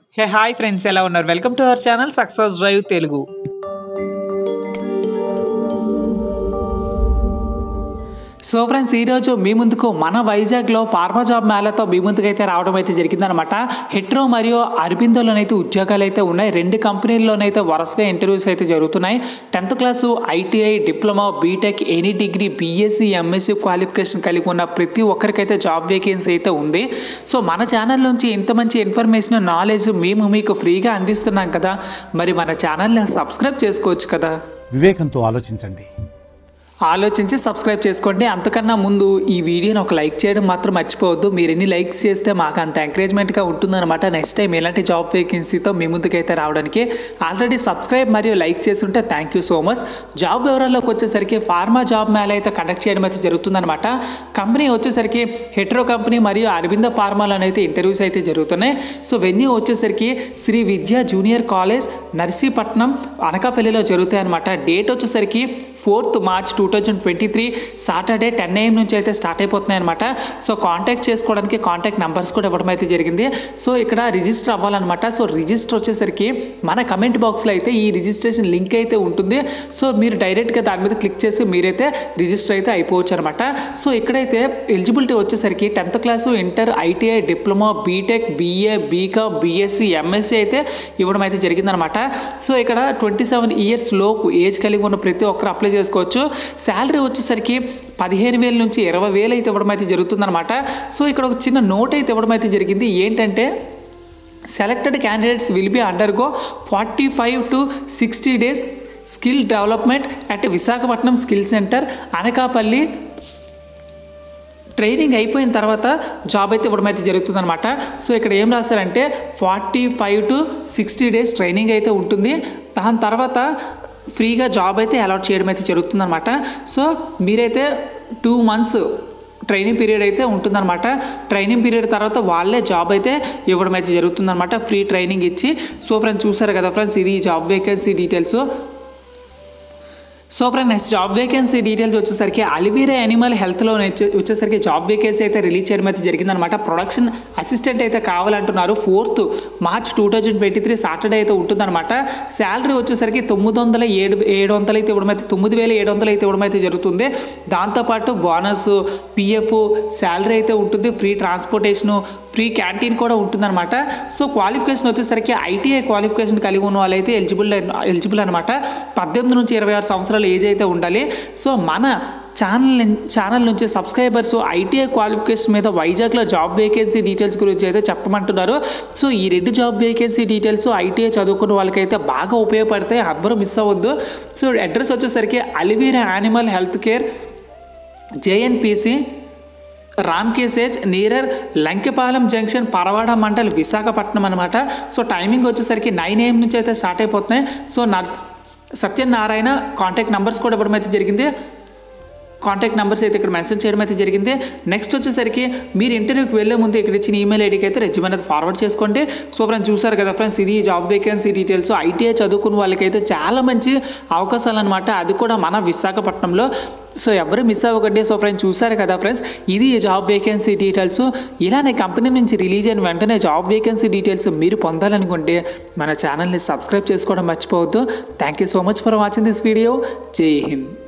Hey hi friends, ఎలా ఉన్నారు? Welcome to our channel Success Drive Telugu. So friends, ఈరోజు మీ ముందుకు మన వైజాగ్లో ఫార్మా జాబ్ మేళాతో మీ ముందుకైతే రావడం అయితే జరిగిందనమాట. హెట్రో మరియు అరబిందోలోనైతే ఉద్యోగాలు అయితే ఉన్నాయి. రెండు కంపెనీల్లోనైతే వరుసగా ఇంటర్వ్యూస్ అయితే జరుగుతున్నాయి. 10th class, ITI, diploma, BTech, any degree, BSc, MSc qualification కలిగి ఉన్న ప్రతి ఒక్కరికైతే జాబ్ వేకెన్సీ అయితే ఉంది. సో మన ఛానల్ నుంచి ఇంత మంచి ఇన్ఫర్మేషన్, నాలెడ్జ్ మేము మీకు ఫ్రీగా అందిస్తున్నాం కదా, మరి మన ఛానల్ని సబ్స్క్రైబ్ చేసుకోవచ్చు కదా. వివేకంతో ఆలోచించి సబ్స్క్రైబ్ చేసుకోండి. అంతకన్నా ముందు ఈ వీడియోని ఒక లైక్ చేయడం మాత్రం మర్చిపోవద్దు. మీరు ఎన్ని లైక్స్ చేస్తే మాకు అంత ఎంకరేజ్మెంట్గా ఉంటుందన్నమాట. నెక్స్ట్ టైం ఇలాంటి జాబ్ వేకెన్సీతో మీ ముందుకైతే రావడానికి. ఆల్రెడీ సబ్స్క్రైబ్ మరియు లైక్ చేసి ఉంటే thank you so much. Job వివరాల్లోకి వచ్చేసరికి ఫార్మా జాబ్ మేళా అయితే కండక్ట్ చేయడం అయితే జరుగుతుందన్నమాట. కంపెనీ వచ్చేసరికి హెట్రో కంపెనీ మరియు అరబిందో ఫార్మాలోనైతే అయితే ఇంటర్వ్యూస్ అయితే జరుగుతున్నాయి. సో వెన్యూ వచ్చేసరికి శ్రీ విద్యా జూనియర్ కాలేజ్, నర్సీపట్నం, అనకాపల్లిలో జరుగుతాయి అనమాట. డేట్ వచ్చేసరికి 4th March 2023 సాటర్డే 10 AM నుంచి అయితే స్టార్ట్ అయిపోతున్నాయి అనమాట. సో కాంటాక్ట్ చేసుకోవడానికి కాంటాక్ట్ నెంబర్స్ కూడా ఇవ్వడం అయితే జరిగింది. సో ఇక్కడ రిజిస్టర్ అవ్వాలన్నమాట. సో రిజిస్టర్ వచ్చేసరికి మన కమెంట్ బాక్స్లో అయితే ఈ రిజిస్ట్రేషన్ లింక్ అయితే ఉంటుంది. సో మీరు డైరెక్ట్గా దాని మీద క్లిక్ చేసి మీరైతే రిజిస్టర్ అయితే అయిపోవచ్చు అనమాట. సో ఇక్కడైతే ఎలిజిబిలిటీ వచ్చేసరికి 10th class, inter, ITI, diploma, BTech, BA, BCom, BSc, MSc అయితే ఇవ్వడం అయితే జరిగిందనమాట. సో ఇక్కడ 27 years లోపు ఏజ్ కలిగి ఉన్న ప్రతి ఒక్కరు అప్లై చేసుకోవచ్చు. శాలరీ వచ్చేసరికి 15,000 నుంచి 20,000 అయితే ఇవ్వడం అయితే జరుగుతుందన్నమాట. సో ఇక్కడ ఒక చిన్న నోట్ అయితే ఇవ్వడం అయితే జరిగింది. ఏంటంటే selected candidates will be undergo 45 to 60 days skill development at Visakhapatnam skill centre, Anakapalli. Training అయిపోయిన తర్వాత జాబ్ అయితే ఇవ్వడం అయితే జరుగుతుందన్నమాట. సో ఇక్కడ ఏం రాస్తారంటే 45 to 60 days ట్రైనింగ్ అయితే ఉంటుంది. దాని తర్వాత ఫ్రీగా జాబ్ అయితే అలాట్ చేయడం అయితే జరుగుతుందన్నమాట. సో మీరైతే 2 months ట్రైనింగ్ పీరియడ్ అయితే ఉంటుందన్నమాట. ట్రైనింగ్ పీరియడ్ తర్వాత వాళ్ళే జాబ్ అయితే ఇవ్వడం అయితే జరుగుతుందన్నమాట, ఫ్రీ ట్రైనింగ్ ఇచ్చి. సో ఫ్రెండ్స్, చూసారు కదా ఫ్రెండ్స్, ఇది job vacancy details. So friend, next job vacancy details వచ్చేసరికి అలివీరా యానిమల్ హెల్త్లో వచ్చేసరికి జాబ్ వేకెన్సీ అయితే రిలీజ్ చేయడం అయితే జరిగిందనమాట. ప్రొడక్షన్ అసిస్టెంట్ అయితే కావాలంటున్నారు. 4th March 2023 సాటర్డే అయితే ఉంటుందన్నమాట. శాలరీ వచ్చేసరికి 9,700 అయితే ఇవ్వడం అయితే 9,700 అయితే ఇవ్వడం అయితే జరుగుతుంది. దాంతోపాటు బోనస్, పిఎఫ్, శాలరీ అయితే ఉంటుంది. ఫ్రీ ట్రాన్స్పోర్టేషను, ఫ్రీ క్యాంటీన్ కూడా ఉంటుందన్నమాట. సో క్వాలిఫికేషన్ వచ్చేసరికి ఐటీఐ క్వాలిఫికేషన్ కలిగి ఉన్న వాళ్ళైతే ఎలిజిబుల్ అనమాట. 18 నుంచి 26 సంవత్సరాలు ఏజ్ అయితే ఉండాలి. సో మన ఛానల్ నుంచి సబ్స్క్రైబర్స్ ఐటీఐ క్వాలిఫికేషన్ మీద వైజాగ్లో జాబ్ వేకెన్సీ డీటెయిల్స్ గురించి అయితే చెప్పమంటున్నారు. సో ఈ 2 జాబ్ వేకెన్సీ డీటెయిల్స్ ఐటీఐ చదువుకున్న వాళ్ళకైతే బాగా ఉపయోగపడతాయి, ఎవ్వరూ మిస్ అవ్వద్దు. సో అడ్రస్ వచ్చేసరికి Alivira animal health care, JNPC, Ramky SEZ, near, Lankelapalem junction, Parawada mandal, Visakhapatnam అనమాట. సో టైమింగ్ వచ్చేసరికి 9 AM నుంచి అయితే స్టార్ట్ అయిపోతున్నాయి. సో సత్యనారాయణ కాంటాక్ట్ నెంబర్స్ కూడా ఇవ్వడం అయితే జరిగింది. కాంటాక్ట్ నెంబర్స్ అయితే ఇక్కడ మెన్షన్ చేయడం అయితే జరిగింది. నెక్స్ట్ వచ్చేసరికి మీరు ఇంటర్వ్యూకి వెళ్ళే ముందు ఇక్కడ ఇచ్చిన ఈమెయిల్ ఐడికి అయితే రెజ్యూమ్ అనేది ఫార్వర్డ్ చేసుకోండి. సో ఫ్రెండ్స్, చూసారు కదా ఫ్రెండ్స్, ఇది జాబ్ వేకెన్సీ డీటెయిల్స్. ఐటీఐ చదువుకున్న వాళ్ళకైతే చాలా మంచి అవకాశాలు అనమాట, అది కూడా మన విశాఖపట్నంలో. సో ఎవరు మిస్ అవ్వకండి. సో ఫ్రెండ్స్, చూసారు కదా ఫ్రెండ్స్, ఇది జాబ్ వేకెన్సీ డీటెయిల్స్. ఇలానే కంపెనీ నుంచి రిలీజ్ అయిన వెంటనే జాబ్ వేకెన్సీ డీటెయిల్స్ మీరు పొందాలనుకుంటే మన ఛానల్ని సబ్స్క్రైబ్ చేసుకోవడం మర్చిపోవద్దు. Thank you so much for watching this video. జై హింద్.